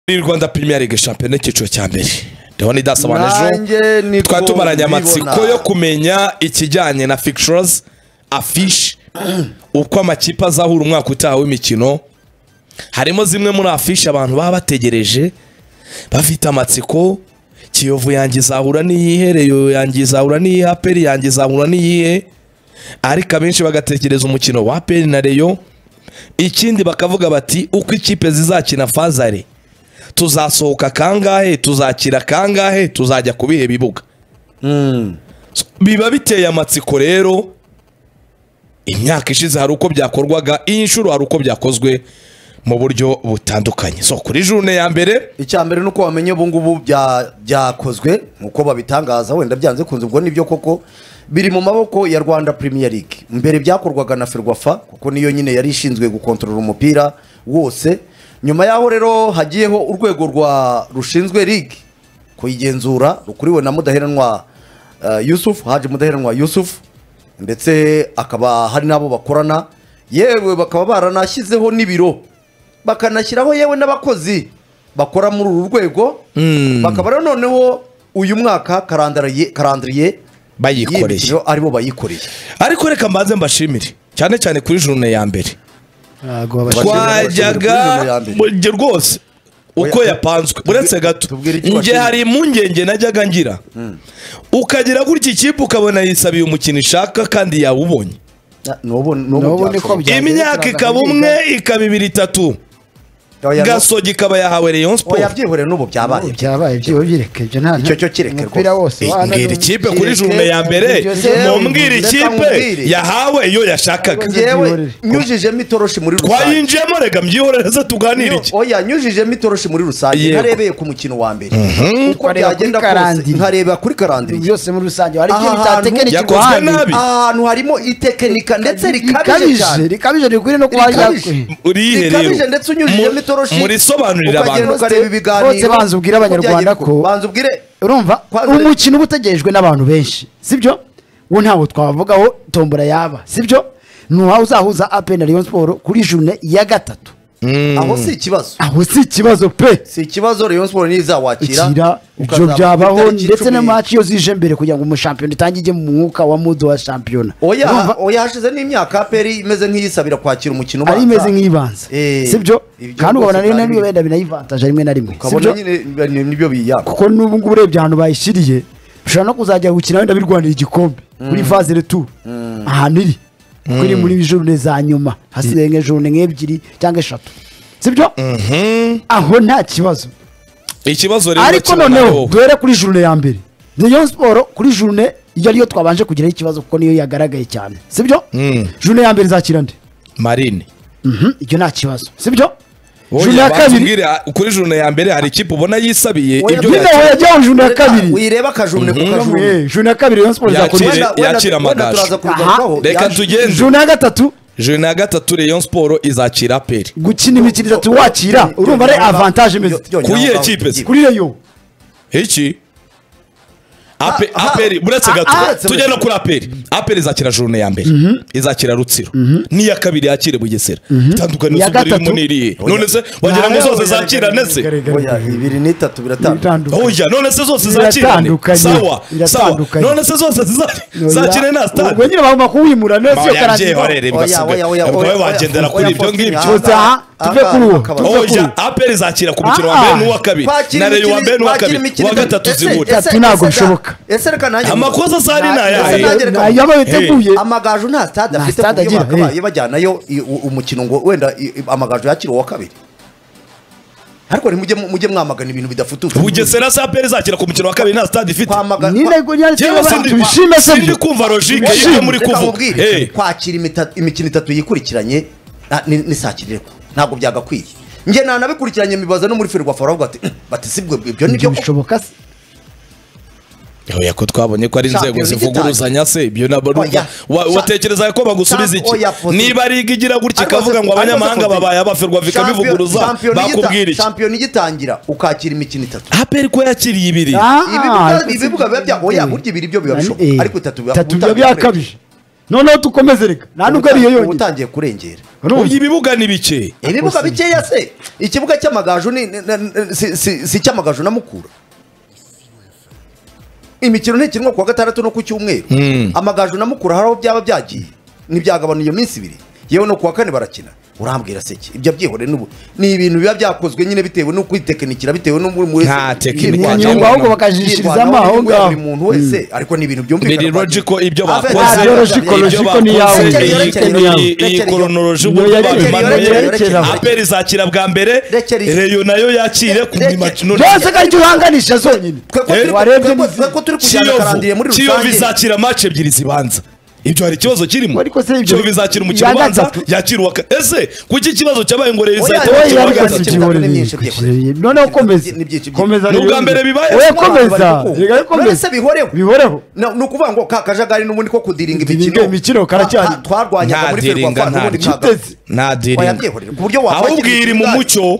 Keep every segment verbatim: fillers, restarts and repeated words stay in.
Rwanda Premier League Champion cyiciro cya mbere ndabona idasobanuje twatumaranye amatsiko yo kumenya ikijyanye na fixtures affiche uko amakipe azahura umwaka utaha w'imikino harimo zimwe muri affiche abantu baba bategereje bafite amatsiko Kiyovu yangizahura niyihereyo yangizahura niyi Aperi yangizahura niyihe ariko abenshi bagatekereza umukino wa Aperi na Rayon ikindi bakavuga bati uko ikipe zizakina fazare tuzasohoka kangahe tuzakira kangahe tuzajya kubihe bibuga mm. so, biba biteye amatsiko rero imyaka ishize hari uko byakorwaga inshuro hari uko byakozwe mu buryo butandukanye so kuri journée ya mbere icya mbere nuko wamenye ubu ngubu bya byakozwe uko babitangaza wenda byanze kunze ubwo nibyo koko biri mu maboko ya Rwanda Premier League mbere byakorwaga na Ferwafa kuko niyo nyine yari ishinzwe gukontorora umupira wose nyuma yaho rero hagiyeho urwego rwa rushinzwe league kuyigenzura rukuriwe na Mudaheranwa uh, Yusuf Haje Mudaheranwa Yusuf ndetse akaba hari nabo bakorana yewe bakaba baranashyizeho nibiro bakanashyiraho yewe n'abakozi bakora muri uru rwego mm. bakaba rero noneho uyu mwaka karandariye karandariye bayikoreye aribo bayikoreye ariko reka mbanze mbashimire cyane cyane kuri journée ya mbere twajyaga buryo rwose uko yapanzwe uretse gato nge hari impungenge najyaga ngira ukagira gutya ikipe ukabona yisabiye umukino ishaka kandi yawubonye imyaka ikaba umwe ikaba ibiri itatu Gasogi kaba yahawe Rayon Sport yabyihore nubu byabaye byabaye byo bireke byo nta icyo cyo kireke rwose ngira ikipe kuri journée ya mbere mumbwira ikipe yahawe iyo yashakaga ngewe nyujije mitoroshi muri rusange twayinjiyemo rega mbyihorereza tuganira iki oya nyujije mitoroshi muri rusange narebeye ku mukino wa mbere uko byagenda kose nkareba kuri karandiri byose muri rusange hari ikintu cyatekenike yakozwe nabi ahantu harimo itekenika ndetse rikabije cyane rikabije rikuri no kwajya rikabije ndetse unyujije muri sobanurira abantu bose banze ubwira abanyarwanda ko banze ubwire urumva umukino ubutegejwe n'abantu benshi sibyo wo ntawo twavugaho tombora yaba sibyo nuha uzahuza Aperi na Rayon Sport kuri journée ya gatatu aho si ikibazo aho si ikibazo pe si ikibazo Rayon Sport nizawakira ibyo byabaho ndetse na match yo zije mbere kugira ngo umushampion itangije mu mwuka wa mudo wa champion oya oya hashize n'imyaka Aperi imeze nk'iyisabira kwakira umukino ari imeze nk'ibanza sibyo kandi ubona rero nabiyo wenda binayivantage rimwe na rimwe sibyo nyine nibyo biyaka kuko n'ubu ngubu urebye ahantu bayishiriye ushobora no kuzajya gukina wenda birwanira igikombe kuri phase retour ahantu iri kuri muri journée za nyuma hasigaye nge journée nk'ebyiri cyangwa eshatu sibyo aho nta kibazo ikibazo rero ariko noneho duhere kuri journée ya mbere Rayon Sport kuri journée iyo ariyo twabanje kugira ikibazo kuko niyo yagaragaye cyane sibyo journée ya mbere zakira nde Marine mhm ibyo nta kibazo sibyo journée ya kabiri kuri journée ya mbere hari ikipe ubona yisabiye ibyo yajya journée ya kabiri uyireba ka journée ku ka journée journée ya kabiri Rayon Sport yakira yakira amagara reka tugende journée ya gatatu journée ya gatatu Rayon Sport izakira Aperi gukina imikino itatu wakira urumva ari avantage imeze kuyi equipe kuri Rayon iki Aperi buretse gato tujye no kuri Aperi Aperi izakira journée ya mbere izakira Rutsiro ni ya kabiri yakire Bugesera itandukanye n'uburi muniri none se wagira ngo zose zakira nese oya ibiri n'itatu biratandukanye oya none se zose zakira sawa sawa none se zose zakira na stade ubwo nyine bagomba kuwimura nese yo karandi oya oya oya oya wagendera kuri ibyo ngibyo tuve kuri uwo oya Aperi izakira ku mukino wa mbere n'uwa kabiri na Rayon wa mbere n'uwa kabiri wa gatatu zibura ntabwo bishoboka ese reka nanjye amakosa sari nayaye yaba biteguye amagaju nta stade afite kuyo bajyanayo umukino ngo wenda amagaju yakira wa kabiri ariko nimujye mujye mwamagana ibintu bidafutuka Bugesera sa Aperi zakira ku mukino wa kabiri nta stade ifite nine go nyari tubishime se ndi kumva logique yo muri kuvuga kwakira imikino itatu yikurikiranye ni sakireko ntabwo byagakwiye nge nanabikurikiranye mibaza no muri Ferwafa baravuga ati bati sibwo ibyo nibyo bishoboka se oya ko twabonye ko ari inzego zivuguruzanya se ibyo nabo watekereza ko bagusubiza iki niba ari igira gutya kavuga ngo abanyamahanga babaye abaferwa vika bivuguruza bakubwira iki champion igitangira ukakira imikino itatu Aperi ko yakiriye ibiri ibi bivuga bya oya burya ibiri byo bibashoboka ariko itatu biba byakabije noneho tukomeze reka nta nubwo ariyo yonyine utangiye kurengera ibibuga ni bike ibibuga bikeya se ikibuga cy'amagaju ni si cy'amagaju na Mukura imikino ntikinwa kuwa gatandatu no ku cyumweru amagaju na Mukura haraho byaba byagiye ntibyagabana iyo minsi ibiri yewe no kuwa kane barakina urambwira seki ibyo byihore n'ubu ni ibintu biba byakozwe nyine bitewe no kwitekinikira bitewe no muri nta tekinika nyungu ahubwo bakajishirizamo aho ngaho buri muntu wese ariko ni ibintu byumvikana biri logical ibyo bakoze logical logical ni yawe iyi chronology ubwo babimanuye aperi zakira bwa mbere Reyo nayo yakire ku mikino byose kandi uhanganisha zonyine warebye ko turi kujyana karandire muri rusange Kiyovu izakira match ebyiri zibanza ibyo hari ikibazo kirimo cyo bizakira umukino ubanza yakirwa ese kuki ikibazo cyabaye ngo Reyo izakira noneho komeza komeza n'ubwa mbere bibaye we komeza komeza bihoreho bihoreho ni ukuvuga ngo kakajagari n'ubundi ko kudiringa imikino imikino karacyari twarwanyaga muri Ferwafa n'ubundi kiteze nta diringa ku buryo wakwakira mu mucyo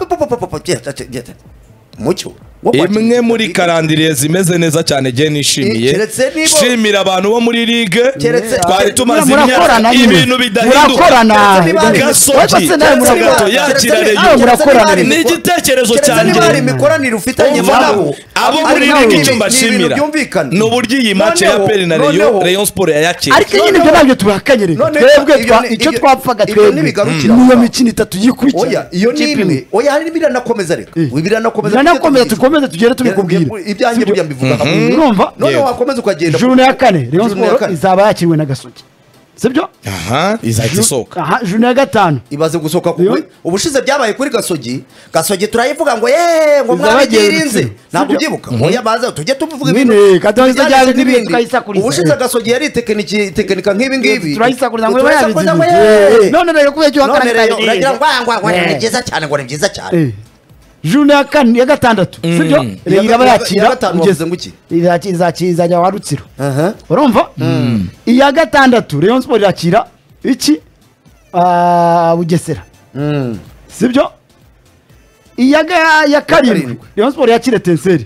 mucyo imwe muri karandiriye zimeze neza cyane je nishimiye shimira abantu bo muri ligue twari tumaze imyaka ibintu bidahinduka gasogi gato yakira Reyo ni igitekerezo cyanjye bari imikoranire ufitanye nabo abo muri ligue icyo mbashimira ni uburyo iyi match ya Peri na Reyo Rayon Sport yayakira ariko nyine ibyo nabyo tubakanyere twebwe icyo twapfaga twebwe niyo mikino itatu yikurikira oya iyo ni imwe oya hari biranakomeza rero biranakomeza biranakomeza tukomeze tugere tubikubwira ibyanjye burya mbivuga urumva none wakomeza ukagenda juru ya kane Rayon Sport izaba yakiriwe na Gasogi sibyo aha izahita isohoka aha juru ya gatanu ibaze gusohoka kuwe ubushize byabaye kuri Gasogi Gasogi turayivuga ngo ye ngo mwabigirinze ntabwo byibuka oya baza tujye tuvuga ibintu katonze cyane n'ibindi twayisakuriza ubushize Gasogi yari tekiniki tekinika nk'ibi ngibi turayisakuriza ngo yabizi none rero kubera cyo wakane uragira ngo ngo ngo ni byiza cyane ngo ni byiza cyane june ya kane ya gatandatu sibyo Reyo iraba yakira ugeze nguki izakizajya wa Rutsiro urumva iya gatandatu Rayon Sport yakira iki Bugesera sibyo iya ya karindwi Rayon Sport yakira Tenseri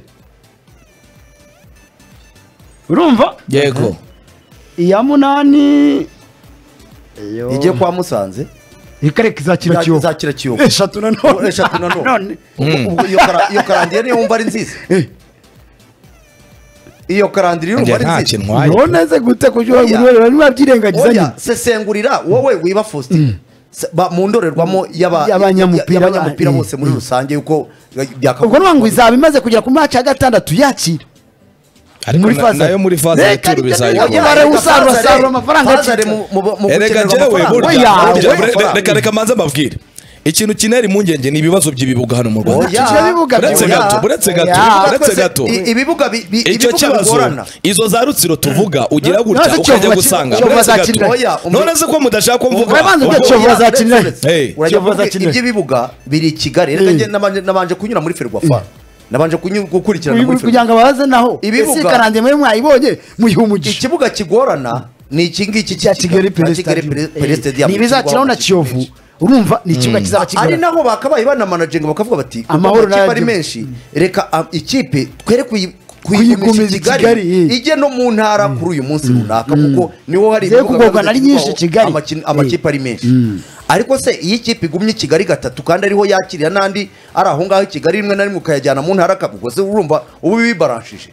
urumva yego iya munani igiye kwa Musanze ikareka izakira Kiyovu izakira Kiyovu eshatu na none eshatu na none iyo karandire niyo wumva ari nziza iyo karandire niyo wumva ari nziza none se gute kujya niba byirengagiza nyine sesengurira wowe wiba Faustin mu ndorerwamo y'abanyamupira bose muri rusange yuko ubwo nubwo izaba imaze kugera ku match ya gatandatu yakira muri faze nayo muri faze y'ituru bizajya bare usarura sarura amafaranga erega jewe burya reka reka manze mbabwire ikintu kineri mungenge ni ibibazo by'ibibuga hano mu Rwanda buretse gato buretse gato buretse gato ibibuga icyo kibazo izo za Rutsiro tuvuga ugira gutya ukajya gusanga buretse gato none se ko mudashaka ko mvuga ibyo bibuga biri Kigali reka nabanje kunyura muri Ferwafa nabanje gukurikirana muri kugira ngo abaze naho ese karande mwe mwayibonye muyihumugisha ikibuga kigorana ni iki ngiki cya Kigali Stadium ni bizakiraho na Kiyovu urumva ni ikibuga kizaba kigorana ari naho bakabaye bana managinga bakavuga bati amahoro ari menshi reka ikipe twere kuyigumiza Kigali ije no mu ntara kuri uyu munsi runaka kuko niho hari ibibuga ari nyinshi Kigali amakipe ari menshi ariko se iyi kipe igumye Kigali gatatu kandi ariho yakirira nandi ari aho ngaho Kigali rimwe na rimwe ukayajyana mu ntara kabugo se urumva ubu bibaranshije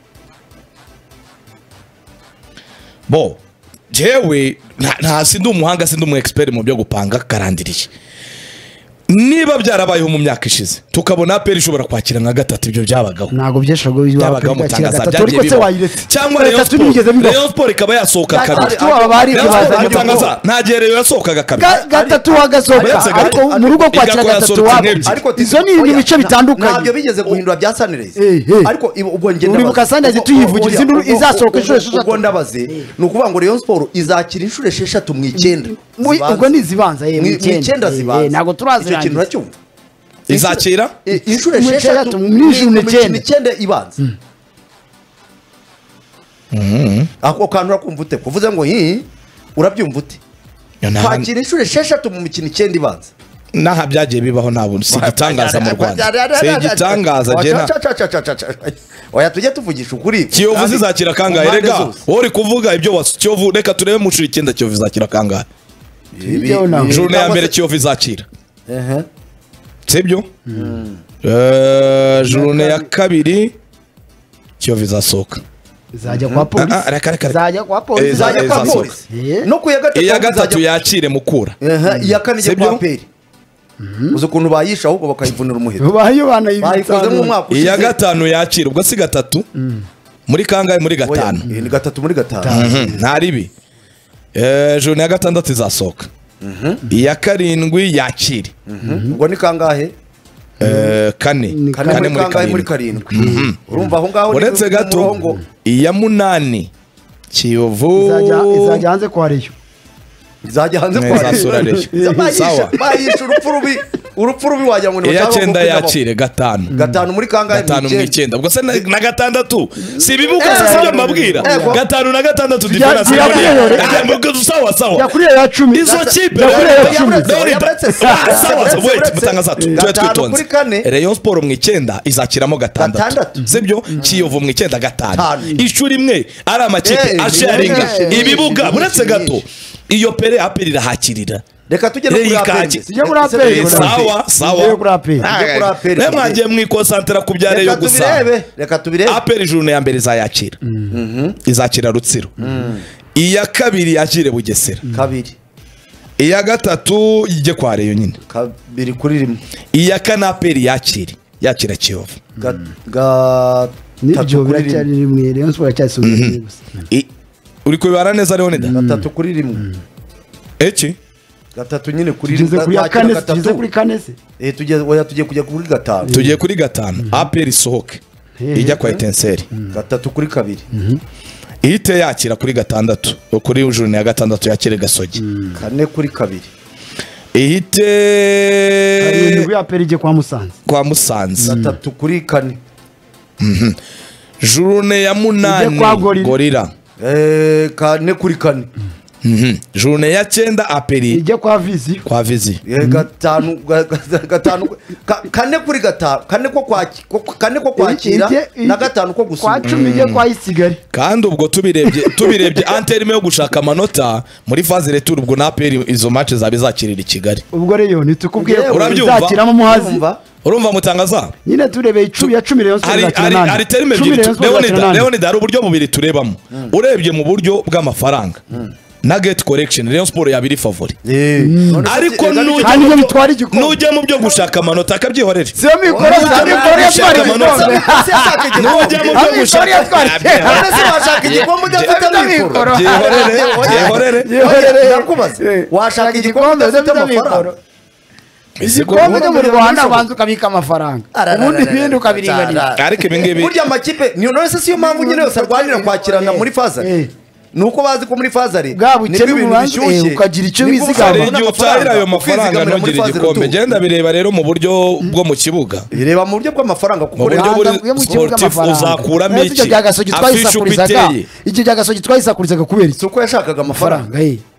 bo jewe nta sindi umuhanga sindi umu expert mu byo gupanga karandiriye niba byarabayeho mu myaka ishize tukabona Aperi ishobora kwakira nka gatatu ibyo byabagaho ntago byeshago byabagaho mutangaza byagiye biba cyangwa Rayon Sport ikaba yasohoka kabiri mutangaza nta gihe Reyo yasohokaga kabiri gatatu wagasohoka ariko mu rugo kwakira gatatu wabo ariko izo ni ibintu bice bitandukanye ntabyo bigeze guhindura bya Sunrise ariko ubwo ngenda uribuka Sunrise tuyivugira izinduru izasohoka inshuro eshatu ubwo ndabaze ni ukuvuga ngo Rayon Sport izakira inshuro esheshatu mu icyenda ubwo ni zibanza ye mu icyenda zibanza ntago turazi ikintu uracyumva izakira inshuro esheshatu muri june icyenda ibanza ako kantu urakumva ute kuvuze ngo hi urabyumva ute kwakira inshuro esheshatu mu mikino icyenda ibanza naha byagiye bibaho ntabwo si igitangaza mu Rwanda si igitangaza gena oya tujye tuvugisha ukuri Kiyovu zizakira kangahe rega wowe uri kuvuga ibyo wasi Kiyovu reka turebe mu nshuro icyenda Kiyovu izakira kangahe journée ya mbere Kiyovu izakira ehe sibyo eh journée ya kabiri Kiyovu izasohoka izajya kwa polisi izajya kwa polisi izajya kwa polisi no ku ya gatatu iya gatatu yakire Mukura ehe iya kane ijya kwa Peri uzi ukuntu bayisha ahubwo bakayivunira umuheto bayo bayikoze mu mwaka ushize iya gatanu yakira ubwo si gatatu muri kangahe muri gatanu ni gatatu muri gatanu nta ribi eh journée ya gatandatu izasohoka iya karindwi yakire ubwo ni kangahe eh kane kane muri karindwi urumva aho ngaho uretse gato iya munani Kiyovu izajya hanze kwa Reyo izajya hanze kwa Reyo sawa bayisha urupfu rubi urupfu rubi wajya ngo iya cyenda yakire gatanu gatanu muri kangahe gatanu mu icyenda ubwo se na gatandatu si bibuka se sibyo mbabwira gatanu na gatandatu difference sawa sawa yakuriye ya cumi izo kipe sawa sawa wait mutangaza tuwe twitonze Rayon Sport mu icyenda izakiramo gatandatu sibyo Kiyovu mu icyenda gatanu ishuri imwe ari amakipe asharinga ibibuga buretse gato iyo pere aperi irahakirira reka tujye no kuri aperi sijye muri aperi sawa sawa kuri aperi kuri aperi ne mwagiye mwikonsantera ku bya Rayon gusa reka tubirebe aperi journée ya mbere izayakira izakira Rutsiro iya kabiri yakire Bugesera kabiri iya gatatu ijye kwa Rayon nyine kabiri kuri rimwe iya kane aperi yakire yakira Kiyovu nibyo biracyari rimwe Rayon Sport cyasubira gusa uri kubara neza rero neda gatatu kuri rimwe eki gatatu nyine kuri rimwe kuri kane tugeze kuri kane se eh tujye oya tujye kujya kuri gatanu tujye kuri gatanu aperi sohoke ijya kwa Etenseri gatatu kuri kabiri ihite yakira kuri gatandatu kuri journée ya gatandatu yakire Gasogi kane kuri kabiri ihite karindwi aperi ijye kwa Musanze kwa Musanze gatatu kuri kane journée ya munani Gorira eh kane kuri kane Mhm. Journée ya cyenda aperi ijye kwa Vizi kwa Vizi ye gatanu gatanu kane kuri gatanu kane ko kwakira kane ko kwakira na gatanu ko gusubira kwa cumi ijye kwa Isigari kandi ubwo tubirebye tubirebye anterime yo gushaka amanota muri phase retour ubwo na aperi izo match zabizakirira i Kigali ubwo rero nitukubwiye ko urabyumva izakiramo Muhazi urumva mutangaza nyine turebeye icumi ya cumi Rayon Sport ari ari terime Leonida Leonida ari uburyo bubiri turebamo urebye mu buryo bw'amafaranga na get correction Rayon Sport yabiri favori ariko nujya bitwara igikombe nujya mu byo gushaka amanota akabyihorera siyo mikoro mikoro yatwara amanota nujya mu byo gushaka ese washaka igikombe udafite mikoro byihorere byihorere ndakubaza washaka igikombe udafite amafaranga igikombe cyo mu Rwanda banza ukabika amafaranga ubundi ibindi ukabiringanira ariko ibi ngibi burya amakipe niyo none siyo mpamvu nyine yose arwanira kwakirana muri fazare nuko bazi ko muri fazare bwabukene ububanza ukagira icyo wizigama igihe utahira ayo mafaranga ntugire igikombe genda bireba rero mu buryo bwo mu kibuga bireba mu buryo bw'amafaranga kuko buryo buri sportif uzakuramo iki icyo byagasogi twayisakurizaga icyo byagasogi twayisakurizaga kubera iki uko yashakaga amafaranga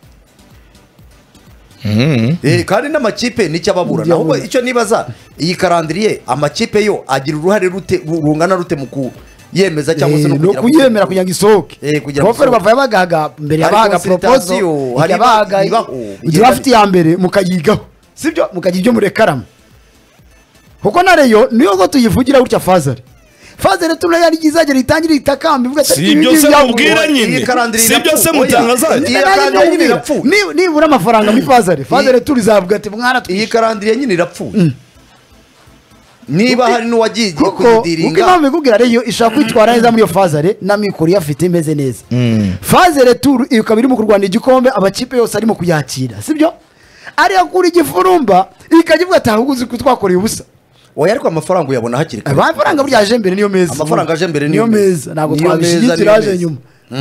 eh kandi n'amakipe nicyo ababura naho icyo nibaza iyi karandiriye amakipe yo agira uruhare rute rungana rute mu yemeza cyangwa se no kugira kuyemera kugira ngo isohoke profere bavaye bagaga mbere yabaga proposal hari abaga igihe afite ya mbere mukayigaho sibyo mukagira ibyo murekaramo kuko na Rayon niyo go tuyivugira gutya fazare fazare tuno yari gizagera itangira itakambi vuga ati ibyo se mubwira nyine sibyo se mutangaza ni ni bura amafaranga muri fazare fazare turizavuga ati mwana iyi karandiriye nyine irapfuye niba hari n'uwagiye kuyidiringa kuko impamvu ikubwira Rayon ishaka kwitwara neza muri iyo fazare na mikoro yafite imeze neza fazare tour ikaba irimo kurwana igikombe abakipe yose arimo kuyakira sibyo ari akura igifurumba ikagivuga ati ahubwo uzi ko twakoreye ubusa oya ariko amafaranga uyabona hakiri kare amafaranga burya aje mbere niyo meza amafaranga aje mbere niyo meza ntabwo twabishyigira aje nyuma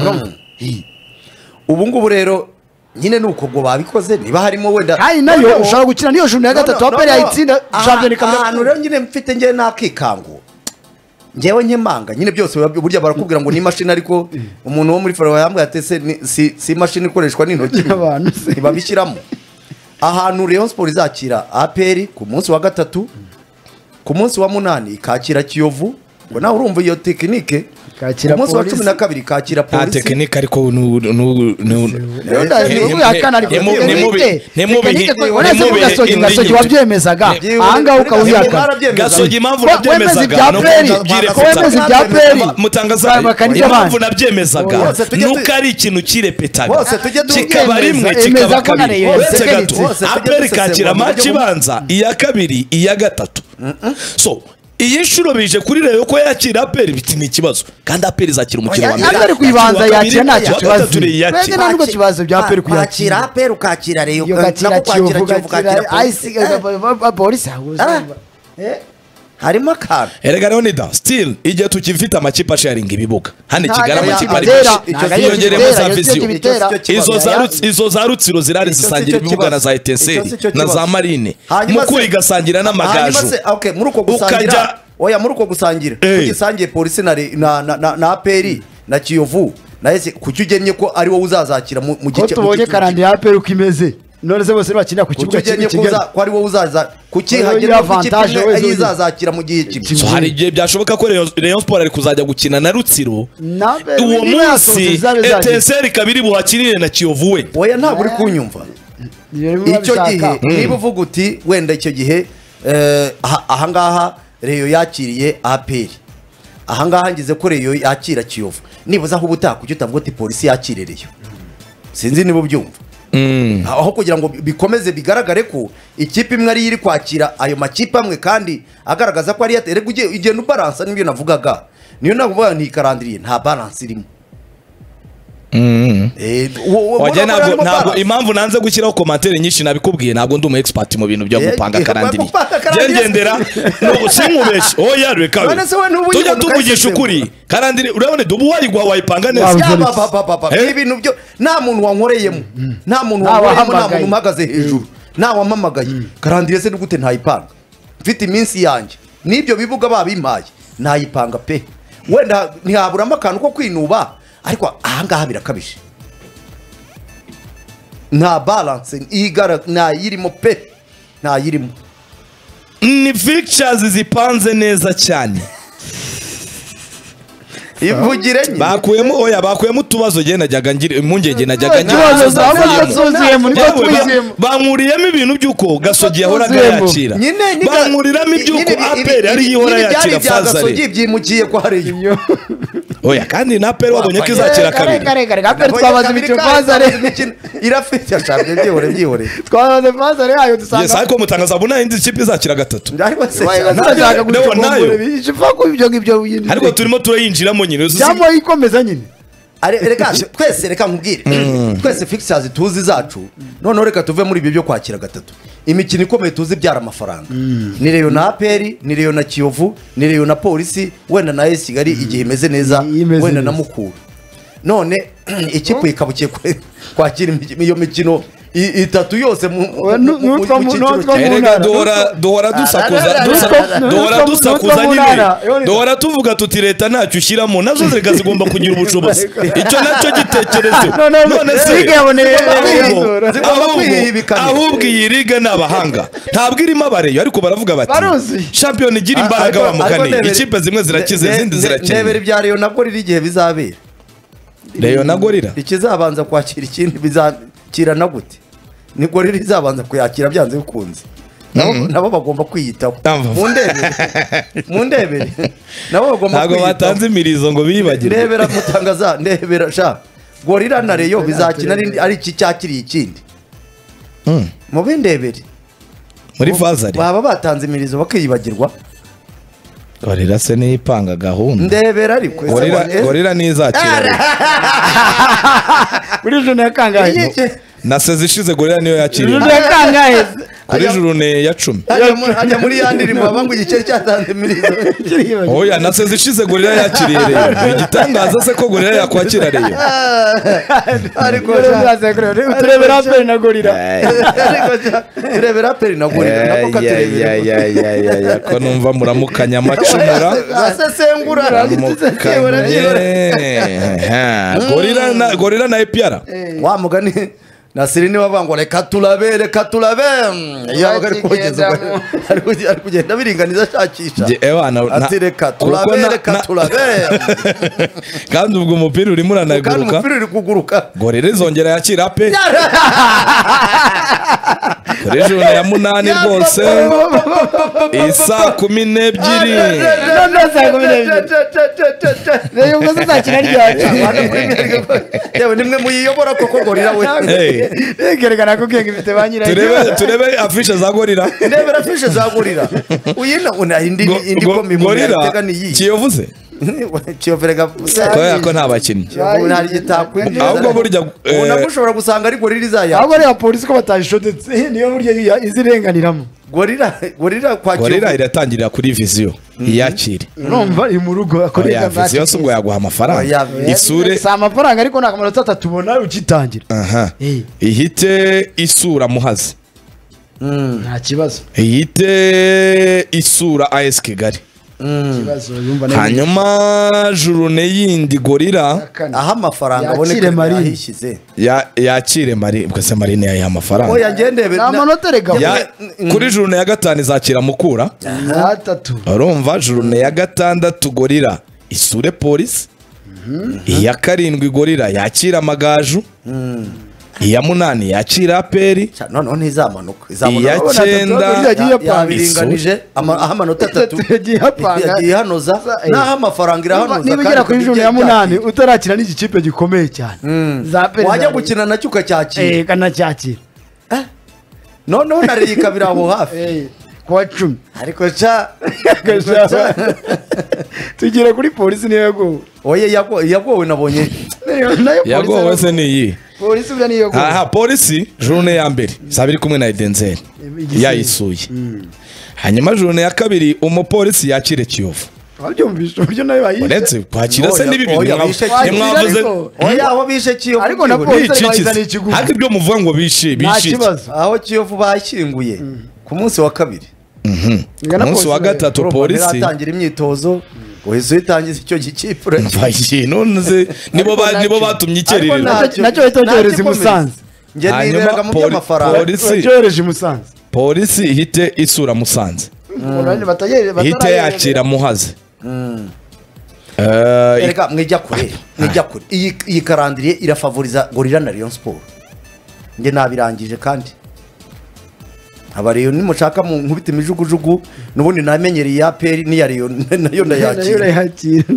ubu ngubu rero nyine nuko ngo babikoze niba harimo wenda kandi nayo ushobora gukina niyo journée ya gatatu aperi yayitsinda champion kamera ahantu rero nyine mfite ngiye nakikango ngewe nkemanga nyine byose burya barakubwira ngo ni imashini ariko umuntu wo muri faro yambwiye ati se si si imashini ikoreshwa n'intoki ntibabishyiramo ahantu Rayon Sport izakira A P R ku munsi wa gatatu ku munsi wa munani ikakira Kiyovu ngo nawe urumva iyo tekinike Kakira ku munsi wa polisi. cumi na kabiri kakira nta polisi tekinike ariko nu nu nu gasogi wabyemezaga ahangaha ukawihakana gasogi impamvu nabyemezaga wemeza ibya peri mutangazaje impamvu nabyemezaga nuko ari ikintu kirepetaga kikaba rimwe kikaba kabiri uretse gato aperi kakira match ibanza iya kabiri iya gatatu so iyi nshuro bije kuri rero ko yakira aperi biti ni ikibazo kandi aperi zakira umukino wa mbere aperi kuyibanza yakira nta kibazo twese ntabwo kibazo bya aperi kwakira aperi ukakira rero ukakira Kiyovu ukakira ayisi polisi harimo akantu erega rero ni da still igihe tukifite amakipe asharinga ibibuga hano Kigali amakipe ari yongeremo za viziyo izo za izo za Rutsiro zirari zisangira ibibuga na za Etenseri na za Marine muko igasangira n'amagaju okay muri uko gusangira oya muri uko gusangira ugisangiye polisi na na na aperi na Kiyovu na ese kucyugennye ko ari wowe uzazakira mu gice tubonye karandi ya aperi uko imeze none se bose bakinira ku kibuga kimwe Kigali ko ari wowe uzaza kukihagira avantage izazakira mu gihe kimwe so hari igihe byashoboka ko Rayon Sport ari kuzajya gukina na Rutsiro uwo munsi Etenseri kabiri buhakirire na Kiyovu we oya ntabwo uri kunyumva icyo gihe niba uvuga uti wenda icyo gihe ahangaha Rayon yakiriye aperi ahangaha ngize ko Rayon yakira Kiyovu nibuza aho ubutaka ujye utavuga uti polisi yakirereye sinzi niba ubyumva aho kugira ngo bikomeze bigaragare ko ikipe imwe ari iri kwakira ayo makipe amwe kandi agaragaza ko ari yatere igenda ubalansa n'ibyo navugaga niyo navuga nti karandiriye nta balance irimo eh wajya ntabwo ntabwo impamvu nanze gushyiraho commentaire nyinshi nabikubwiye ntabwo ndi umu expert mu bintu byo gupanga karandiri gengendera no sinkubeshe oya reka tujya tuvugisha ukuri karandiri urabone dubu wayigwa wayipanga neza ibintu byo nta muntu wankoreyemo nta muntu wankoreyemo nta muntu mpagaze hejuru nta wamamagaye karandiri se gute ntayipanga mfite iminsi yanjye nibyo bivuga babimpaye ntayipanga pe wenda ntihaburamo akantu ko kwinuba ariko ahangaha birakabije nta balance igara nta yirimo pe nta yirimo ni fixtures zipanze neza cyane ivugire nyine bakuyemo oya bakuyemo tubazo je najyaga ngira impungenge najyaga ngira zavuye muri twizemo bankuriyemo ibintu byuko gasogi yahora yakira bankuriramo ibyuko aperi ari yihora yakira fazare gasogi byimukiye kwa Rayon oya kandi na aperi wabonye ko izakira kabiri kare kare aperi twabaza imikino fazare irafite cyane byihore byihore twabaza fazare yayo dusanga yes ariko mutangaza buna indi ikipe izakira gatatu ariko se nashaka gushaka ijifa ko ibyo ngibyo ariko turimo turayinjiramo nyine cyangwa ikomeza nyine reka twese reka nkubwire twese fixtures tuzi zacu none reka tuve muri ibyo byo kwakira gatatu imikino ikomeye tuzi byara amafaranga ni Rayon na aperi ni Rayon na Kiyovu ni Rayon na polisi wenda na AS Kigali igihe imeze neza wenda na Mukura none ikipe ikabukiye kwakira iyo mikino itatu yose mu duhora duhora dusakuza duhora dusakuza nyine duhora tuvuga tuti leta ntacyo ushyiramo nazo zirega zigomba kugira ubushobozi icyo nacyo gitekerezo none se ahubwo iyi liga ni abahanga ntabwo irimo abareyo ariko baravuga bati shampiyona igira imbaraga bamugane ikipe zimwe zirakize izindi zirakennye rebera ibya Rayon na Gorira igihe bizabera Rayon na Gorira ikizabanza kwakira ikindi bizakira na gute ni Gorira izabanza kuyakira byanze bikunze nabo bagomba kwiyitaho mu ndebere mu ndebere nabo bagomba kwiyitaho ntabwo batanze imirizo ngo bibagire ndebera mutangaza ndebera sha Gorira na Rayon bizakina ari iki cyakiriye ikindi mu bindebere muri fazari baba batanze imirizo bakiyibagirwa Gorira se niyipanga gahunda ndebera ariko Gorira nizakira kuri jone yakangaye naseze ishize Gorira niyo yakiriye jone yakangaye kuri jurune ya cumi hajya muri yandi mu bangu igice cyatanze mirizo oya naseze ishize Gorira yakiriye rero igitangaza se ko Gorira yakwakira rero ariko turebera aperi na Gorira ariko turebera aperi na Gorira nako katurebera ya ya ya ko numva muramukanya amacumura asesengura Gorira na Gorira na Epiara wa mugani Nasiri niwe bavanga reka turabe reka turabe yabaga ari kugeza ari kugenda biringaniza ashakisha ati reka turabe reka turabe kandi ubwo umupira urimo uranaguruka kandi umupira uri kuguruka Gorira izongera yakira pe kuri jone ya munani rwose isa kumi n'ebyiri none saa kumi n'ebyiri rero ubwo zazakina ryacu yewe nimwe muyiyobora koko Gorira we Ekerekana ko kenga ifite banyira. Turebe turebe afishe za Gorira. Ndebera afishe za Gorira. Uyina una indi indi komi mu Gorira. Kiyovuze. Kiyoverega. Koya ko nta bakinnyi. Ntari gitakwindi. Ahubwo burya unagushobora gusanga ari Gorira izaya. Ahubwo ya polisi ko batayishotetse niyo burya izirenganiramo. Gorira Gorira kwa Gorira iratangirira kuri vision iyakire. Urumva iri mu rugo akorera vision subwo yaguha amafaranga. Isure sa amafaranga ariko nta kamaro tata tubona ukitangira. Aha. Ihite isura muhazi. Nta kibazo. Ihite isura A S Kigali. Kibazo yumva nayo. Hanyuma jurune yindi Gorira aha amafaranga aboneka yahishize. Ya yakire Mari ubwo se Marine yayiha amafaranga. Oya ngendebe. Na manota rega. Kuri jurune ya gatanu izakira mukura. Gatatu. Urumva jurune ya gatandatu Gorira isure polisi. Iya karindwi Gorira yakira Amagaju. Iya munani yakira Aperi. None none izamanuka izamanuka. Iya cyenda yabiringanije amanota atatu yagiye hanoza naho amafaranga irahanoza kandi nibigera kuri june ya munani utarakira n'iki kipe gikomeye cyane za Aperi wajya gukina nacyo ukacyakira eh kana cyakira eh none none ikabira aho hafi eh kwa cumi ariko cha tugire kuri polisi niyo yagowe oye yagowe nabonye yagowe se niyi polisi bya niyo yagowe aha polisi jone ya mbere sabiri kumwe na Edenzel yayisuye hanyuma jone ya kabiri umupolisi yakire Kiyovu wabyumvisha uburyo nayo bayishe uretse kwakira se nibi bintu mwavuze oya aho bishe Kiyovu ariko na polisi bayizana ikiguzi haki byo muvuga ngo bishe bishe aho Kiyovu bashyinguye ku munsi wa kabiri umunsi wa gatatu polisi atangira imyitozo uhise utangiza icyo gikipura none nibo nibo batumye ikerere nacyo itogereza imusanze nge niberaga mu by'amafaranga polisi cyoreje imusanze polisi ihite isura Musanze ihite yakira Muhazi erega mwijya kure mwijya kure iyi karandiriye irafavoriza Gorira na Rayon Sport nge nabirangije kandi abariyo nimushaka mu nkubita imijugujugu nubundi namenyereye ya Aperi ni ya Rayon nayo ndayakira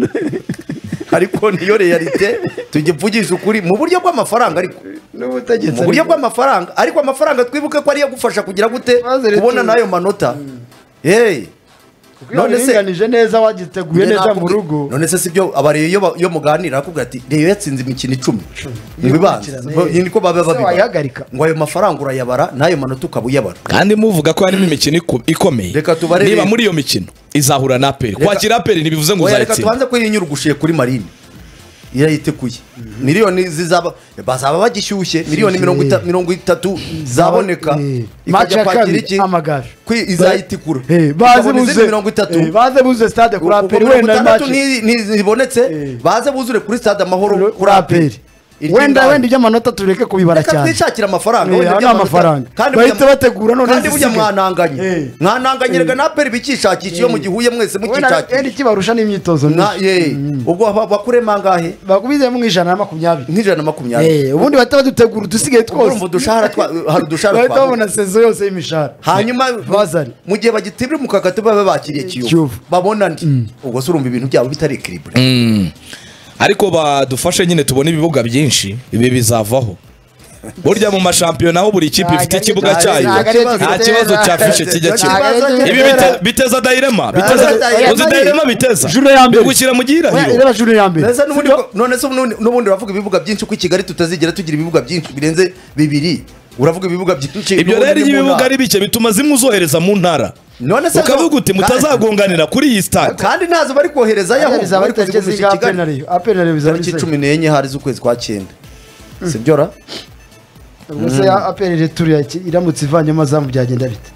ariko niyo realite tugivugisha ukuri mu buryo bw'amafaranga ariko n'ubutegetsi mu buryo bw'amafaranga ariko amafaranga twibuke ko ari yagufasha kugira gute kubona nayo manota hey none se nganije neza wagiteguye neza mu rugo none se sibyo abariyo yo muganira akubwira ati Rayon yatsinze imikino icumi ngibanza niko baba babiba ngo ayo mafaranga urayabara nayo manota ukabuyabara kandi muvuga ko harimo imikino ikomeye niba muri iyo mikino izahura na Aperi kwakira Aperi nibivuze ngo uzayitsinda reka tubanze ko yinyurugushiye kuri Marine irayitekuye miliyoni zizaba bazaba bagishyushye miliyoni mirongo itatu zaboneka ikajya kwakira iki Amagaju izayitikura baze buze mirongo itatu baze buze stade kuri Aperi wenda match nibonetse baze buzure kuri stade Amahoro kuri Aperi wenda wenda ibyamanota tureke kubibara cyane kandi twishakira amafaranga wenda by'amafaranga bahita bategura none kandi burya mwananganye mwananganye rega na Aperi bikishakisha iyo mu gihuye mwese mukishakisha wenda kibarusha n'imyitozo ubwo bakure mangahe bakubize mu ijana na makumyabiri nk'ijana na makumyabiri ubundi bahita badutegura udusigaye twose urumva udushahara hari udushahara bahita babona sezo yose y'imishahara hanyuma mu gihe bagitibira mu kakati babe bakiriye Kiyovu babona ndi ubwo se urumva ibintu byabo bitari equilibre ariko badufashe nyine tubona ibibuga byinshi ibi bizavaho burya mu mashampiyona aho buri kipe ifite ikibuga cyayo nta kibazo cya fishe kijya kimwe ibi biteza dairema biteza uzi dairema biteza jure ya mbere gukira mu gihirahiro reba jure ya mbere none se n'ubundi uravuga ibibuga byinshi ko i Kigali tutazigera tugira ibibuga byinshi birenze bibiri uravuga ibibuga byinshi ibyo rero ibibuga ari bike bituma zimwe uzohereza mu ntara none se ukavuga uti mutazagonganira kuri iyi stade kandi nazo bari kohereza yaho bari kuzigurisha Kigali Aperi bizaba cumi n'enye hari z'ukwezi kwa cyenda sibyo ra ubwo se Aperi retour iramutse ivanyemo zamu byagenda bite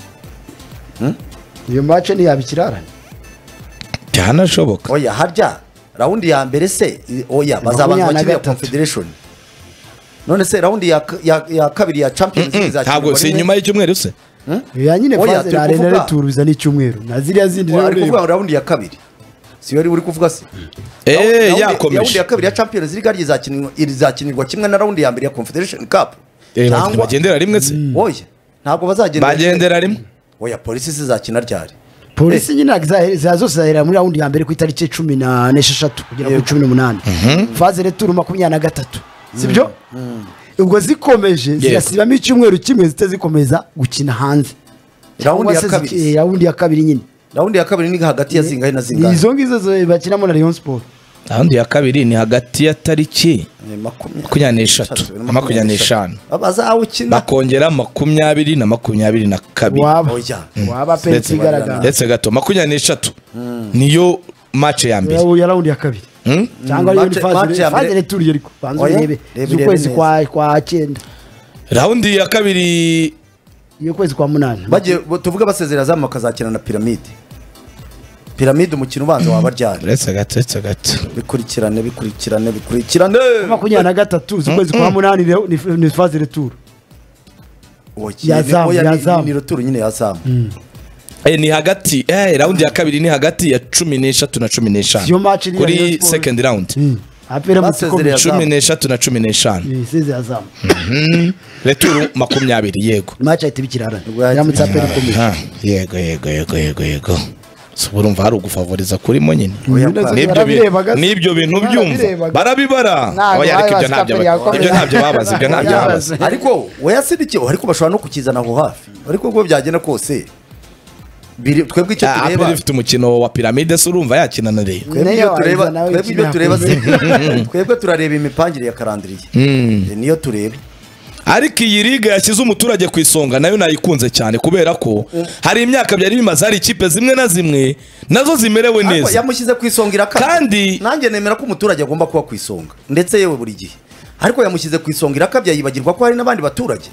iyo match ni yabikirarane cyane shoboka oya harya raundi ya mbere se oya bazaba bakiriye Confederation none se raundi ya ya, ya kabiri ya Champions League za ntabwo si nyuma y'icyumweru se ya nyine faze la Arena Retour biza n'icyumweru na ziriya zindi rero ari kuvuga raundi ya kabiri si yari uri kuvuga se eh yakomeje raundi ya kabiri ya Champions League ari izakinirwa izakinirwa kimwe na raundi ya mbere ya Confederation Cup eh bagendera rimwe se oya ntabwo bazagendera bagendera rimwe oya polisi zizakina ryari polisi nyine za zose zahera muri raundi ya mbere ku itariki cumi n'esheshatu kugera ku cumi n'umunani faze Retour makumyabiri na gatatu sibyo ubwo zikomeje zirasibamo icyumweru kimwe zitazikomeza gukina hanze raundi ya kabiri raundi ya kabiri nyine raundi ya kabiri ni hagati ya zingahe na zingahe izo ngizo bakinamo na Rayon Sport raundi ya kabiri ni hagati ya tariki makumyabiri n'eshatu na makumyabiri n'eshanu bazawukina bakongera makumyabiri na makumyabiri na kabiri waba pensi igaragara ndetse gato makumyabiri n'eshatu niyo match ya mbere ya raundi ya kabiri cyangwa yo faze faze Retour yari kubanza urebe ukwezi kwa kwa cyenda raundi ya kabiri iyo kwezi kwa munani baje tuvuga basezera zamu kazakina na Pyramide Pyramide umukino ubanza waba ryari ndetse gato ndetse gato bikurikirane bikurikirane bikurikirane makumyabiri na gatatu z'ukwezi kwa munani ni faze Retour yazamu yazamu ni Retour nyine yazamu Eh ni hagati eh raundi ya kabiri ni hagati ya cumi n'eshatu na cumi n'eshanu kuri second round apera Basezerera cumi n'eshatu na cumi n'eshanu isize yazamu Retour makumyabiri yego match ahita bikirarana yaramutse apera ikomeye yego yego yego yego yego urumva hari ugufavoriza kuri mo nyine n'ibyo bintu byumva barabibara oya ariko ibyo ntabyo ibyo ntabyo babaza ibyo ntabyo babaza ariko oya sidikiye ariko bashobora no kukizana aho hafi ariko ubwo byagenda kose twebwe icyo tureba afite umukino wa Pyramide se urumva yakina na Rayon twebwe ibyo tureba twebwe ibyo tureba twebwe turareba imipangire ya karandiriye niyo tureba ariko iyi liga yashyize umuturage ku isonga nayo nayikunze cyane kubera ko hari imyaka byari bimaze hari ikipe zimwe na zimwe nazo zimerewe neza yamushyize ku isonga irakabya kandi nanjye nemera ko umuturage agomba kuba ku isonga ndetse yewe buri gihe ariko yamushyize ku isonga irakabya yibagirwa ko hari n'abandi baturage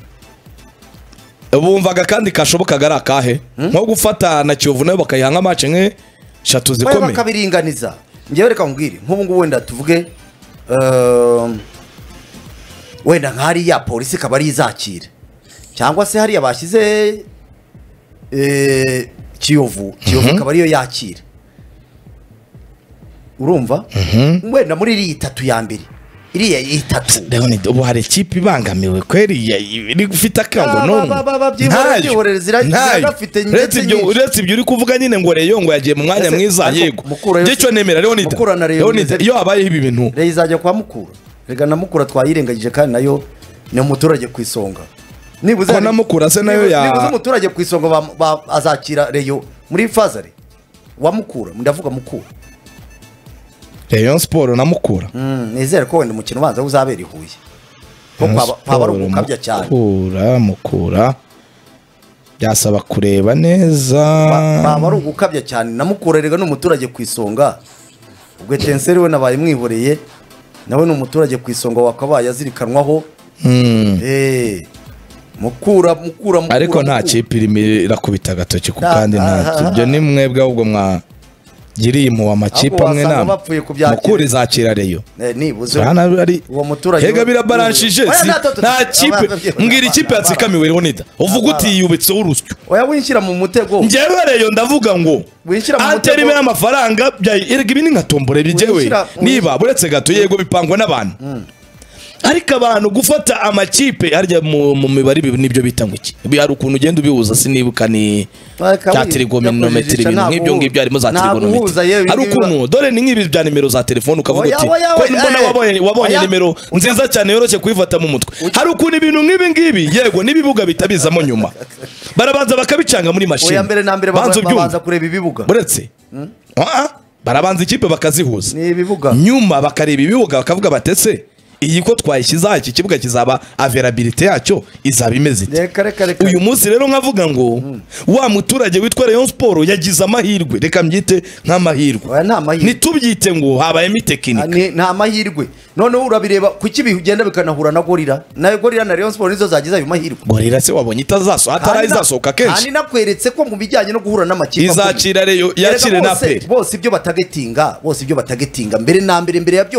bumvaga kandi kashobokaga ari akahe nko gufata na Kiyovu nayo bakayiha nk'amace nke eshatu zikomeye bakabiringaniza ngewe reka nkubwire nk'ubu ngubu wenda tuvuge wenda nk'hariya polisi ikaba ari izakira cyangwa se hariya bashyize Kiyovu Kiyovu ikaba ariyo yakira urumva wenda muri iriya itatu ya mbere iriya itatu ubu hari ikipe ibangamiwe kweri iri gufite akango none uretse ibyo uri kuvuga nyine ngo Rayon ngo yagiye mu mwanya mwiza yego cyo nemera Leonida iyo habayeho ibi bintu Rayon izajya kwa Mukura rega na Mukura twayirengagije kandi nayo ni umuturage ku isonga nibuze na Mukura se nayo ya nibuze umuturage ku isonga azakira Rayon muri fazare wa Mukura ndavuga Mukura Rayon Sport na Mukura nizere ko wenda umukino ubanza uzabera i Huye ko kwaba ari ugukabya cyane Mukura Mukura byasaba kureba neza kwaba ari ugukabya cyane na Mukura rega n'umuturage ku isonga ubwo Tenseri we nabaye mwihoreye nawe n'umuturage ku isonga wakabaye azirikanwaho eh Mukura Mukura ariko nta kipe irakubita agatoki ku kandi nta ibyo ni mwebwe ahubwo mwa giriye impuwa amakipe amwe nama Mukura izakira Rayon nibuze uwo muturage hega birabaranshije nta kipe mbwira ikipe yatsikamiwe Leonida uvuga uti yubitseho urusyo oya winshyira mu mutego njyewe Rayon ndavuga ngo atari me amafaranga erega ibi ni nka tombore bijewe niba buretse gato yego bipangwa n'abantu ariko abantu gufata amakipe harya mu mibare nibyo bita ngo iki hari ukuntu ugenda ubihuza sinibuka ni cya trigonometry ibintu nk'ibyo ngibyo harimo za trigonometry hari ukuntu dore ni nk'ibi bya nimero za telefone ukavuga uti ko mbona wabonye wabonye nimero nziza cyane yoroshye kuyifata mu mutwe hari ukuntu ibintu nk'ibi ngibi yego n'ibibuga bitabizamo nyuma barabanza bakabicanga muri machine oya mbere na mbere babanza kureba ibibuga buretse barabanza ikipe bakazihuza ni ibibuga nyuma bakareba ibibuga bakavuga batese iyi ko twayishyize iki kibuga kizaba availability yacyo izaba imeze ite uyu munsi rero nkavuga ngo wa muturage witwa Rayon Sport yagize amahirwe reka mbyite nk'amahirwe nitubyite ngo habaye mitekinika nta mahirwe noneho urabireba kuki bigenda bikanahura na Gorilla na Gorilla na Rayon Sport nizo zagize ayo mahirwe Gorilla se wabonye itazaso atarayizasoka kenshi kandi nakweretse ko mu bijyanye no guhura n'amakipe izacira Rayon yakire na P bose ibyo batagetinga bose ibyo batagetinga mbere na mbere mbere ya byose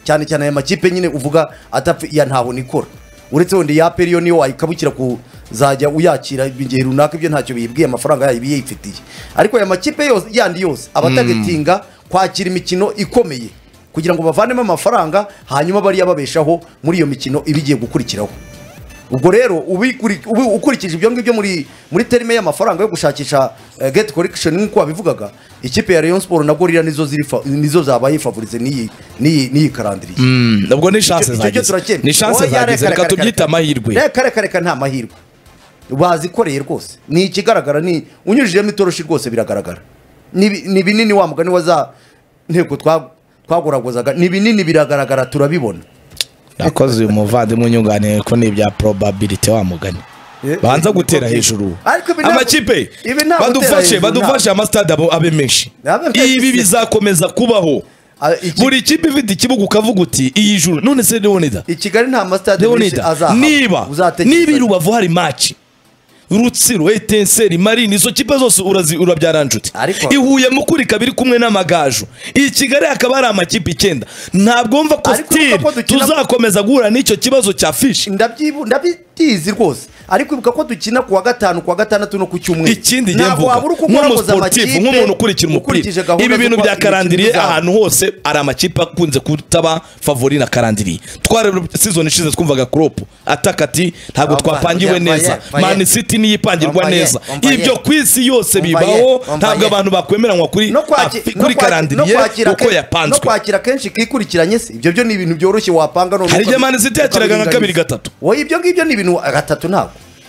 cyane cyane aya makipe nyine uvuga atapfa ya ntaho nikora uretse wenda ya periyo niyo wayikabukira kuzajya uyakira igihe runaka ibyo ntacyo biyibwiye amafaranga yayo biyifitiye ariko aya makipe yose yandi yose abatagetinga kwakira imikino ikomeye kugira ngo bavanemo amafaranga hanyuma bariya babeshaho muri iyo mikino ibigiye gukurikiraho ubwo rero ukurikije ibyo ngibyo muri muri terime y'amafaranga yo gushakisha uh, get collection nk'uko wabivugaga ikipe ya Rayon Sport na Gorilla nizo ziri nizo zabaye favorize ni ni ni karandiri mm ubwo ni chance zagize ni chance zagize reka tubyita amahirwe reka reka reka nta mahirwe bazikoreye rwose ni ikigaragara ni unyujijemo itoroshi rwose biragaragara ni binini wa mugani waza nteko twa twaguragozaga ni binini biragaragara turabibona yakoze uyu muvandimwe unyunganiye ko ni ibya probability wa mugani banza gutera hejuru amakipe badufashe badufashe amastade abe menshi ibi bizakomeza kubaho buri kipe ifite ikibuga ukavuga uti iyi juru none se Leonida i Kigali nta amastade menshi azaha niba niba Rubavu hari match Rutsiro Etenseri Marine izo kipe zose urazi urabyaranjute ihuye mukuri kabiri kumwe n'amagaju i Kigali akaba ari amakipe icyenda ntabwo mva ko still tuzakomeza guhura n'icyo kibazo cya fish ndabyibu ndabitizi rwose ariko ibuka ko dukina kuwa gatanu kuwa gatandatu no ku cyumweru ikindi ngiye mvuga nk'umusportif nk'umuntu ukurikira umupira ibi bintu bya karandiriye ahantu hose ari amakipe akunze kutaba favori na karandiriye tware season ishize twumvaga Klopp atakati ntabwo twapangiwe neza Man City niyipangirwa neza ibyo kwisi yose bibaho ntabwo abantu bakwemeranywa kuri kuri karandiriye uko yapanzwe no kwakira kenshi kikurikiranye se ibyo byo ni ibintu byoroshye wapanga no hari Man City yakiraga nka kabiri gatatu wowe ibyo ngibyo ni ibintu gatatu ntabwo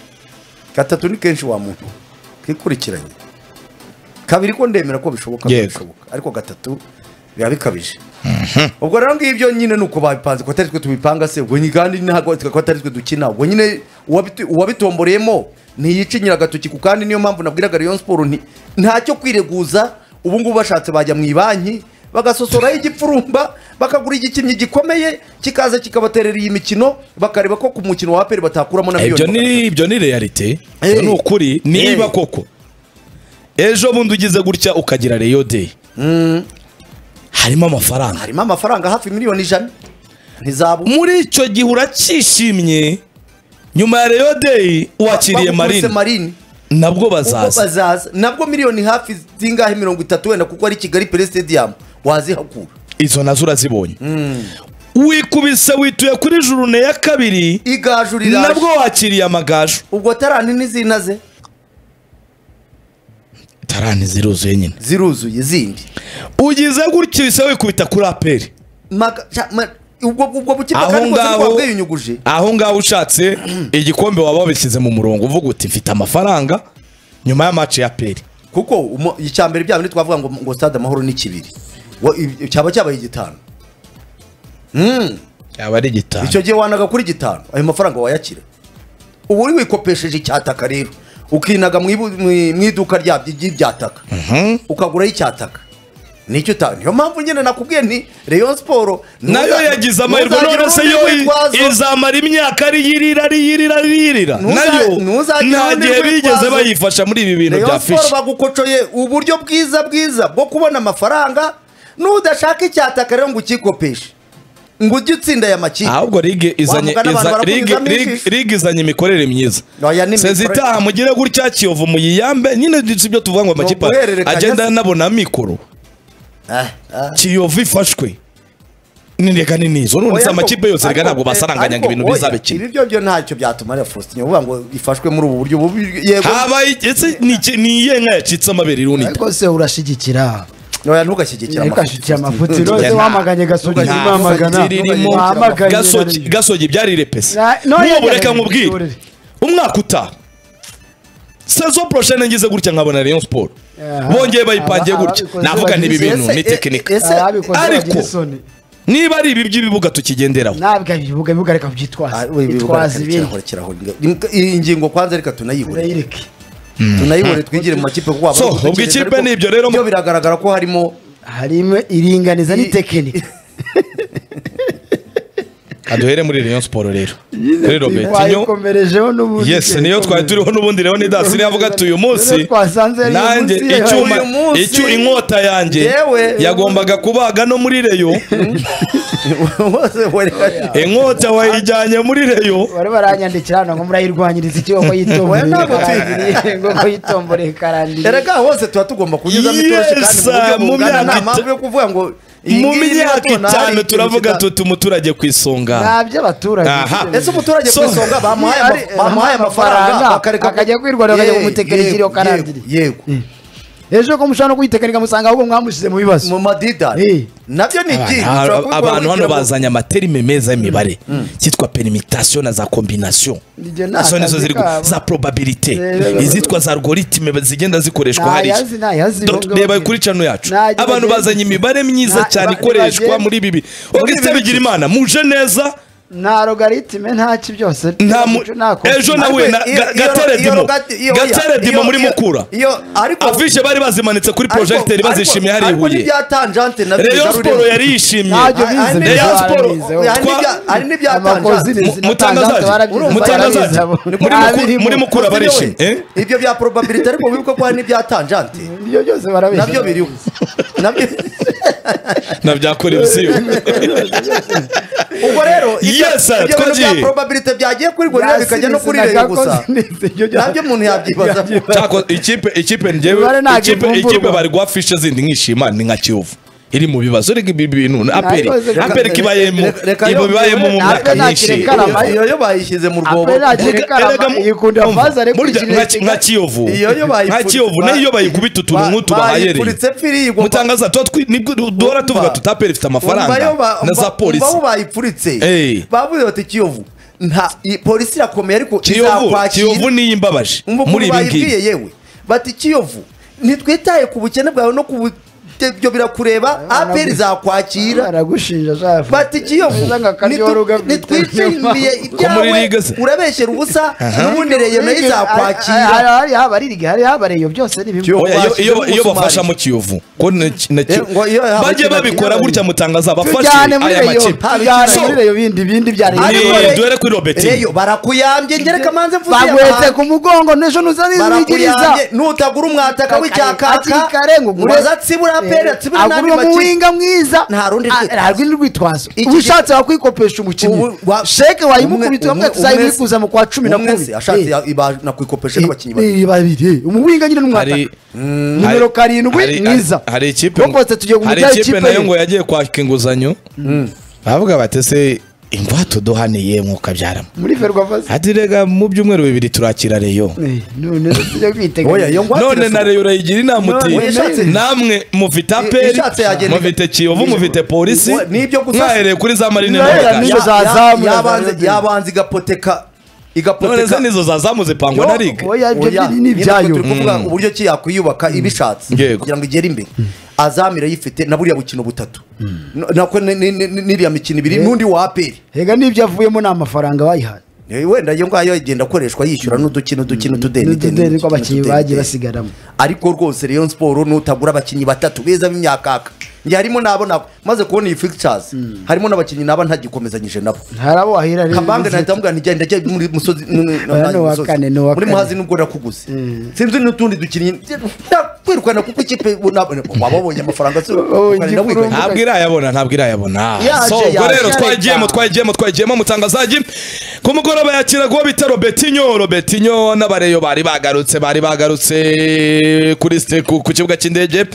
gatatu ni kenshi wa muntu kikurikiranye kabiri ko ndemera ko bishoboka bishoboka ariko gatatu biba bikabije ubwo rero ngibyo nyine nuko babipanze ko atari twe tubipanga se ubwo nyigandi ntago ko atari twe dukina ubwo nyine uwabitomboreyemo ntiyicinyira gatuki ku kandi niyo mpamvu nabwiraga Rayon Sport nti ntacyo kwireguza ubu ngubu bashatse bajya mu ibanki bagasosora igipfurumba bakagura igikinyi gikomeye kikaza kikabaterera iyi mikino bakareba ko ku mukino wa aperi batakuramo na miliyoni ibyo ni ibyo ni reality hey. ni ukuri niba hey. koko ejo bundi ugize gutya ukagira Rayon Day mm. harimo amafaranga harimo amafaranga hafi miliyoni ijana ntizabu muri icyo gihe uracishimye nyuma ya Rayon Day wakiriye Marine Marine nabwo bazaza bazaza nabwo miliyoni hafi zingahe mirongo itatu wenda kuko ari Kigali Pele Stadium wazihakura izo nazo urazibonye mm. wikubise wituye kuri jurune ya kabiri igajurira nabwo wakiriye amagaju ubwo tarani nizinaze tarani ziruzuye nyine ziruzuye zindi ugize gutyo ise wikubita kuri aperi ubwo ubwo bukipa kandi ko twabwe yunyuguje aho ngaho ushatse igikombe waba wabishyize mu murongo uvuga uti mfite amafaranga nyuma ya match ya aperi kuko icyambere byabo ni twavuga ngo ngo Stade Amahoro ni kibiri cyaba cyabaye igitano mm cyaba ari igitano icyo gihe wanaga kuri gitano ayo mafaranga wayakira ubu uri wikopesheje icyataka rero ukinaga mu iduka ry'ibyataka ukagura icyataka nicyo ta niyo mpamvu nyine nakubwiye nti Rayon Sport nayo yagize amahirwe none se yo izamara imyaka ari yirira ari yirira ari yirira nayo ntagiye bigeze bayifasha muri ibi bintu bya fish Rayon Sport bagukocoye uburyo bwiza bwiza bwo kubona amafaranga n'udashaka icyataka rero ngo ukikopeshe ngo ujye utsinda ya makipe ahubwo ligue izanye ligue izanye imikorere myiza sezitaha mugire gutya Kiyovu muyiyambe nyine ibyo tuvuga ngo amakipe agenda nabona mikoro Kiyovu ifashwe nindeka ninizo none se amakipe yose rega ntabwo basaranganya ngo ibintu bizabekina ibi byo byo ntacyo byatuma ya Faustin uvuga ngo ifashwe muri ubu buryo yego haba etse ni yenga yacitse amabere iruni ariko se urashigikira noya ntugashyigikira ukashikira amafuti rose wamaganye Gasogi wamagana Gasogi Gasogi byari repese n'ubu reka nkubwire umwaka uta saison prochaine ngize gutya nkabona Rayon Sport bongeye bayipangiye gutya navuga ni ibintu ni technique ariko niba ari ibi by'ibibuga tukigenderaho nabwa ibibuga ibibuga reka byitwaza bitwaza ibindi ingingo kwanza reka tunayibure tunayibure twigire mu makipe kwa so ubwo ikipe nibyo rero byo biragaragara ko harimo harimo iringaniza ni technique aduhere muri Rayon Sport rero kuri Robertinho wayikomerejeho n'ubundi yes niyo twari turiho n'ubundi rero ni dasi yavuga ati uyu munsi nanjye icyuma icyo inkota yanjye yagombaga kubaga no muri Rayon inkota wayijyanye muri Rayon bari baranyandikira ngo murayirwanyiriza icyo ko yitombore ngo ko yitombore karandi erega hose tuba tugomba kunyuza mitoshe kandi mu buryo nta mpamvu yo kuvuga ngo mu myaka itanu turavuga tuti umuturage ku isonga nabyo abaturage ese umuturage ku isonga bamuhaye bamuhaye amafaranga bakareka akajya kwirwara akajya kumutekerezaho karandiri yego ejo ko mushana kuyitekenika musanga ahubwo mwamushize mu bibazo mu madida nabyo ni iki abantu hano bazanya amaterime meza y'imibare cyitwa permutation na za combination nazo nizo ziri za probabilité izitwa za algorithme zigenda zikoreshwa hari reba kuri channel yacu abantu bazanya imibare myiza cyane ikoreshwa muri bibi ogite bigira imana muje neza nta logarithme nta ki byose ejo nawe gatere dimo gatere dimo muri mukura afishe bari bazimanitse kuri projecteur bazishimye hari ihuye Rayon Sport yari yishimye Rayon Sport ari n'ibyatangante mutangazaje mutangazaje muri mukura barishimye ibyo bya probability ariko bibuka ko hari n'ibyatangante ibyo byose barabizi nabyo biriho nabyo nabyakora ibisiyo ubwo rero ibyo bya probability byagiye kuri gorira bikajya no kuri Rayon gusa nabyo umuntu yabyibaza cyako ikipe ikipe njyewe ikipe ikipe bari gwafishe zindi nkishima ni nka Kiyovu iri mu bibazo rege ibintu aperi aperi kibayemo ibo bibayemo mu myaka myinshi iyo yo bayishyize mu rwobo ikunda faza ariko nka Kiyovu nka Kiyovu niyo bayikubita utuntu nk'utu bahayere mutangaza nibwo duhora tuvuga tutaperi ifite amafaranga na za polisi babo bayipfuritse bavuze bati Kiyovu nta polisi irakomeye ariko izakwakira Kiyovu ni imbabaje muri ibi ngibi yewe bati Kiyovu nitwitaye ku bukene bwawe no ku byo birakureba aperi zakwakira aragushinja shafu bati Kiyovu nitwishimiye ibyawe urabeshyera ubusa n'ubundi Rayon nayo izakwakira hari habari ligi hari habareyo byose ni bimwe iyo iyo bafasha mu Kiyovu ko baje babikora gutya mutangaza bafashe aya makipe muri Rayon bindi bindi byari dore kuri Robertinho Rayon barakuyambye ngereka manze mvuze bagwetse ku mugongo nejo nuzanizigiriza nutagura umwataka w'icyakaka urazatsibura agura umuwinga mwiza ntarwindi rwitwazo ubishatse wakwikopesha umukinnyi sheke wayimukubita ukamwe tuzayimwikuza mu kwa cumi na kumwe ashatse nakwikopesha n'abakinnyi babiri umuwinga nyine n'umwataka numero karindwi mwiza hari ikipe hari ikipe nayo ngo yagiye kwaka inguzanyo bavuga batese ingwato dohaniye mwuka byaramo muri Ferwafaze ati rega mu byumweru bibiri turakira Rayon none tujya kwiteganya none na Rayon urayigira inamuti namwe mufite aperi mufite Kiyovu mufite polisi mwahereye kuri za marine yabanze yabanze igapoteka igapoteka nizo zazamu zipangwa na ligue oya ibyo ni byayo kuvuga uburyo ki yakwiyubaka ibishatse kugira ngo igere imbere azamira yifite na buriya bukino butatu nako n'iriya mikino ibiri n'undi wa aperi hega n'ibyo avuyemo n'amafaranga bayihaye wenda iyo ngayo igenda akoreshwa yishyura n'udukino dukino tudeni n'udeni kw'abakinnyi bagiye basigaramo ariko rwose Rayon Sport nutagura abakinnyi batatu beza b'imyakaka njye harimo nabo nabo maze kubona iyi fixtures harimo n'abakinnyi naba ntagikomezanyije nabo harabo wahira rero Kabanga nahita mubwira nigenda njye muri musozi muri muhazi nubwo nakuguze sinzi n'utundi dukinnyi kwirukana kuko ikipe wababonye amafaranga ntabwo irayabona ntabwo irayabona so ubwo rero twagiyemo twagiyemo twagiyemo mutangazaji ku mugoroba yakira guho bita Robertinho Robertinho n'abareyo bari bagarutse bari bagarutse kuri ku kibuga cy'indege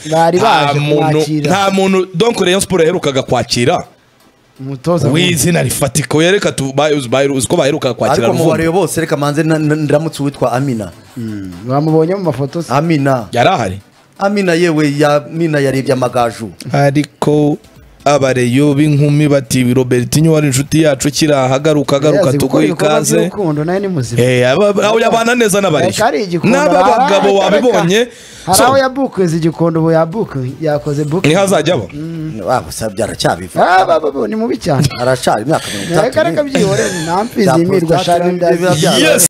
nta muntu donc Rayon Sport yaherukaga kwakira umutoza w'izina rifatiko yereka uko baheruka kwakira ariko mu bareyo bose reka manze ndamutse witwa Amina bamubonye mu mafoto Amina yarahari Amina yewe ya Mina yarebye amagaju ariko abareyo b'inkumi bati Robertinho wari inshuti yacu kirahagaruka agaruka tuguha ikaze eh abana neza n'abareyo n'aba bagabo wabibonye haraho yabukweze igikondo bo yabuke yakoze book ni hazajyabo bagusabye aracyabiva ah baba ni mubi cyane aracari imyaka mirongo itatu reka reka byihore nampize imirwa shari ndazi